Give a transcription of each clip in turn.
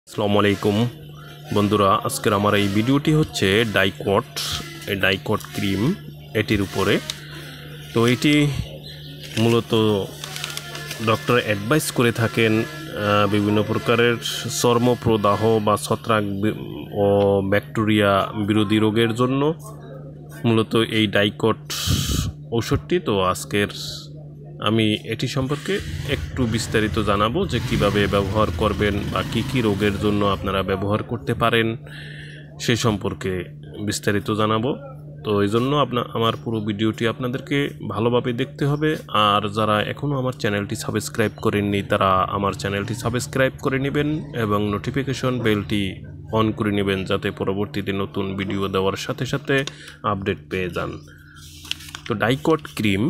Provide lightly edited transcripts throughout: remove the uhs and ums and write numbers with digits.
আসসালামু আলাইকুম বন্ধুরা, আজকের আমার এই ভিডিওটি হচ্ছে ডাইকট ক্রিম এটির উপরে। তো এটি মূলত ডক্টর অ্যাডভাইস করে থাকেন বিভিন্ন প্রকারের চর্মপ্রদাহ বা ছত্রাক ও ব্যাকটেরিয়া বিরোধী রোগের জন্য মূলত এই ডাইকট ঔষধটি। তো আজকের আমি এটি সম্পর্কে একটু বিস্তারিত জানাবো যে কিভাবে ব্যবহার করবেন বা কি রোগের জন্য আপনারা ব্যবহার করতে পারেন সে সম্পর্কে বিস্তারিত জানাবো। তো এই জন্য আমার পুরো ভিডিওটি আপনাদেরকে ভালোভাবে দেখতে হবে। আর যারা এখনও আমার চ্যানেলটি সাবস্ক্রাইব করেননি তারা আমার চ্যানেলটি সাবস্ক্রাইব করে নেবেন এবং নোটিফিকেশন বেলটি অন করে নেবেন, যাতে পরবর্তীতে নতুন ভিডিও দেওয়ার সাথে সাথে আপডেট পেয়ে যান। তো ডাইকট ক্রিম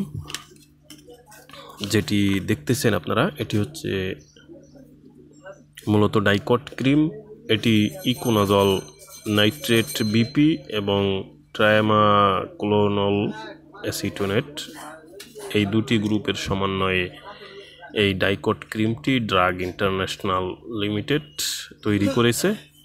যেটি দেখতেছেন আপনারা, এটি হচ্ছে মূলত ডাইকট ক্রিম। এটি ইকোনাজল, নাইট্রেট বিপি এবং ট্রায়ামাক্লোনল অ্যাসিটোনেট এই দুটি গ্রুপের সমন্বয়ে এই ডাইকট ক্রিমটি ড্রাগ ইন্টারন্যাশনাল লিমিটেড তৈরি করেছে।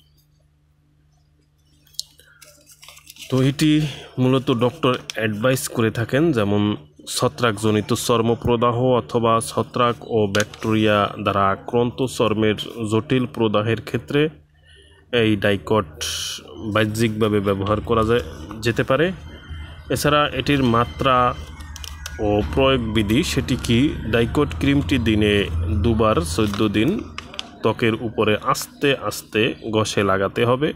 তো এটি মূলত ডক্টর অ্যাডভাইস করে থাকেন, যেমন ছত্রাকজনিত চর্মপ্রদাহ অথবা ছত্রাক ও ব্যাকটেরিয়া দ্বারা আক্রান্ত চর্মের জটিল প্রদাহের ক্ষেত্রে এই ডাইকট বাহ্যিকভাবে ব্যবহার করা যেতে পারে। এছাড়া এটির মাত্রা ও প্রয়োগ বিধি সেটি কি, ডাইকট ক্রিমটি দিনে 2 বার 14 দিন ত্বকের উপরে আস্তে আস্তে ঘষে লাগাতে হবে।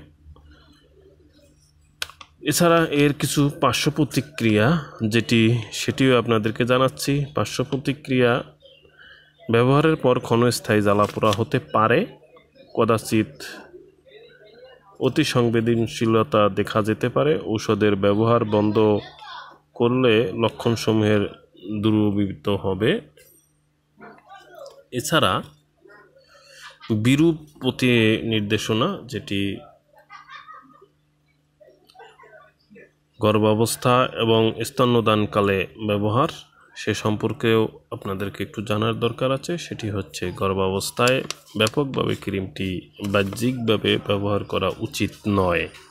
এছাড়া এর কিছু পার্শ্ব প্রতিক্রিয়া সেটিও আপনাদেরকে জানাচ্ছি। পার্শ্ব প্রতিক্রিয়া: ব্যবহারের পর ক্ষণস্থায়ী জ্বালাপোড়া হতে পারে, কদাচিৎ অতি সংবেদনশীলতা দেখা যেতে পারে। ঔষধের ব্যবহার বন্ধ করলে লক্ষণসমূহের দূরীভূত হবে। এছাড়া বিরূপ প্রতি নির্দেশনা, যেটি গর্ভাবস্থা এবং স্তন্যদানকালে ব্যবহার, সে সম্পর্কেও আপনাদেরকে একটু জানার দরকার আছে। সেটি হচ্ছে, গর্ভাবস্থায় ব্যাপকভাবে ক্রিমটি বাহ্যিকভাবে ব্যবহার করা উচিত নয়।